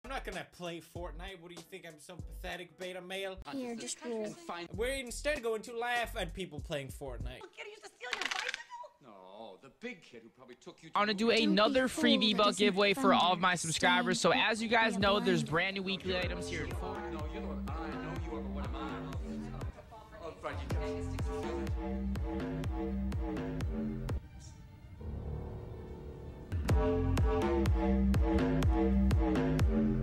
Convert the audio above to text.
I'm not gonna play Fortnite. What do you think? I'm some pathetic beta male? Here, just roll. We're instead going to laugh at people playing Fortnite. Kid used to steal your bicycle? No, the big kid who probably took you to... I want to do another free V-Buck giveaway for all of my subscribers. So as you guys know, there's brand new weekly items here. No, you're the one. I know you are, but what am I? Oh, Fred, you